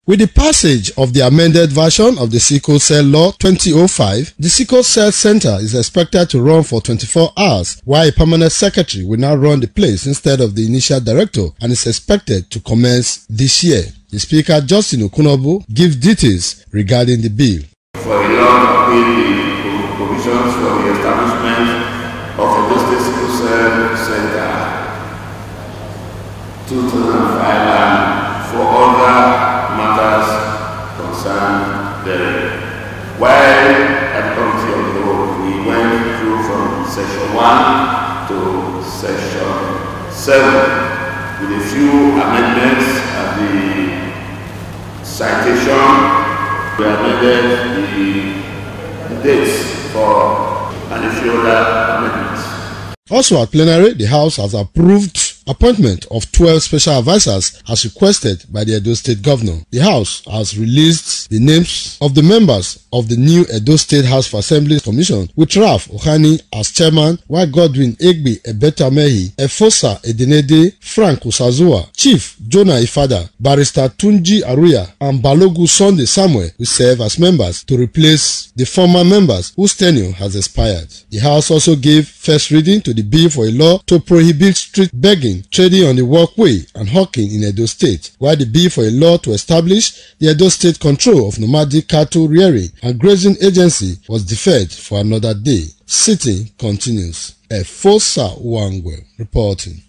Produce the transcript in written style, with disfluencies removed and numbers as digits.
With the passage of the amended version of the Sickle Cell Law 2005, the Sickle Cell Center is expected to run for 24 hours, while a permanent secretary will now run the place instead of the initial director, and is expected to commence this year. The Speaker, Justin Okunobu, gives details regarding the bill. For a law to update the provisions for the establishment of a State Sickle Cell Center 2005 and for other matters concerned therein. While at the Committee of the Whole, we went through from Section 1 to Section 7 with a few amendments at the citation. We amended the dates for and a few other amendments. Also at plenary, the House has approved appointment of 12 special advisors as requested by the Edo State Governor. The House has released the names of the members of the new Edo State House of Assembly Commission, with Ralph Ohani as chairman, while Godwin Egbe Ebetamehi, Efosa Edenede, Frank Usazua, Chief Jonah Ifada, Barrister Tunji Aruya, and Balogu Sunday Samuel will serve as members to replace the former members whose tenure has expired. The House also gave first reading to the bill for a law to prohibit street begging, trading on the walkway, and hawking in Edo State, while the bill for a law to establish the Edo State control of nomadic cattle rearing and grazing agency was deferred for another day. Sitting continues. Efosa Wangwe reporting.